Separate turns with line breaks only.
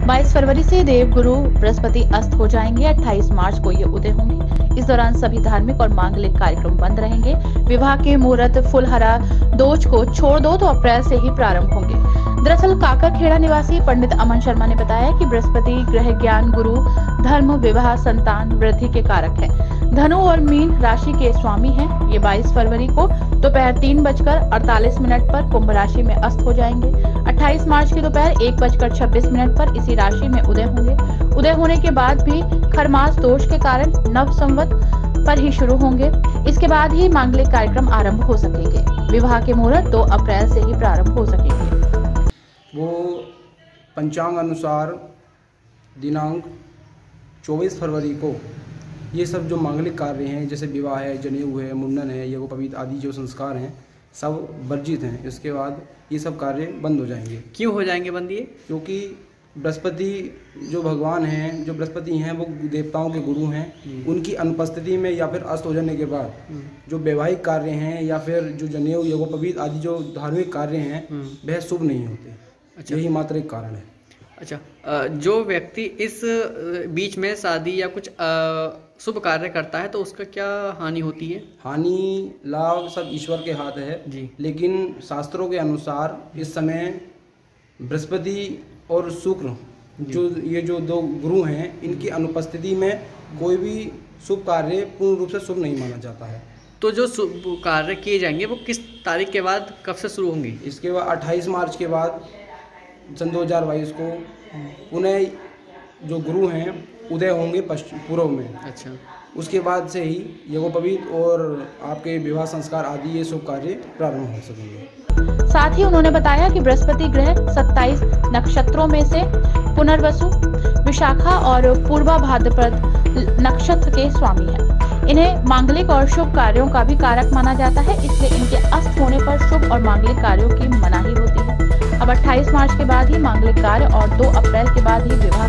22 फरवरी से देवगुरु बृहस्पति अस्त हो जाएंगे। 28 मार्च को ये उदय होंगे। इस दौरान सभी धार्मिक और मांगलिक कार्यक्रम बंद रहेंगे। विवाह के मुहूर्त फुलहरा दोज को छोड़ दो तो अप्रैल से ही प्रारंभ होंगे। दरअसल काकरखेड़ा निवासी पंडित अमन शर्मा ने बताया कि बृहस्पति ग्रह ज्ञान, गुरु, धर्म, विवाह, संतान वृद्धि के कारक है। धनु और मीन राशि के स्वामी हैं। ये 22 फरवरी को दोपहर 3:48 पर कुंभ राशि में अस्त हो जाएंगे। 28 मार्च की दोपहर 1:26 पर इसी राशि में उदय होंगे। उदय होने के बाद भी खरमास दोष के कारण नव संवत पर ही शुरू होंगे। इसके बाद ही मांगलिक कार्यक्रम आरंभ हो सकेंगे। विवाह के मुहूर्त 2 अप्रैल से ही प्रारंभ हो सकेंगे।
वो पंचांग अनुसार दिनांक 24 फरवरी को ये सब जो मांगलिक कार्य हैं, जैसे विवाह है, जनेऊ है, मुंडन है, यज्ञोपवीत आदि जो संस्कार हैं, सब वर्जित हैं। इसके बाद ये सब कार्य बंद हो जाएंगे।
क्यों हो जाएंगे बंद ये?
क्योंकि बृहस्पति जो भगवान हैं, जो बृहस्पति हैं, वो देवताओं के गुरु हैं। उनकी अनुपस्थिति में या फिर अस्त हो जाने के बाद जो वैवाहिक कार्य हैं या फिर जो जनेऊ, यज्ञोपवीत आदि जो धार्मिक कार्य हैं, वह शुभ नहीं होते।
अच्छा।
यही मात्र एक कारण है।
अच्छा, जो व्यक्ति इस बीच में शादी या कुछ शुभ कार्य करता है तो उसका क्या हानि होती है?
हानि लाभ सब ईश्वर के हाथ है
जी।
लेकिन शास्त्रों के अनुसार इस समय बृहस्पति और शुक्र ये जो दो गुरु हैं, इनकी अनुपस्थिति में कोई भी शुभ कार्य पूर्ण रूप से शुभ नहीं माना जाता है।
तो जो शुभ कार्य किए जाएंगे वो किस तारीख के बाद, कब से शुरू होंगे?
इसके बाद 28 मार्च के बाद सन 2022 को पुनः जो गुरु हैं उदय होंगे पश्चिम पूर्व में।
अच्छा।
उसके बाद से ही यज्ञोपवीत और आपके विवाह संस्कार आदि ये शुभ कार्य प्रारंभ हो सकेंगे।
साथ ही उन्होंने बताया कि बृहस्पति ग्रह 27 नक्षत्रों में से पुनर्वसु, विशाखा और पूर्वा भाद्रपद नक्षत्र के स्वामी हैं। इन्हें मांगलिक और शुभ कार्यों का भी कारक माना जाता है, इसलिए इनके अस्त होने पर शुभ और मांगलिक कार्यों की मनाही होती है। अब 28 मार्च के बाद ही मांगलिक कार्य और 2 अप्रैल के बाद ही विवाह